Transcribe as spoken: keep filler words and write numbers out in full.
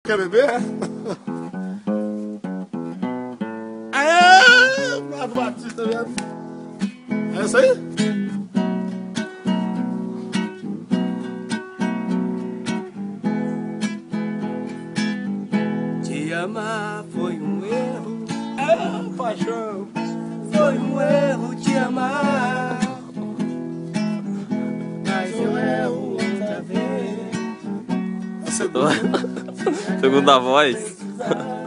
Quer beber? Aê! Flávio Batista mesmo. É isso aí? Te amar foi um erro, ah, paixão. Foi um erro te amar, mas eu erro outra vez. A segunda. Segunda voz.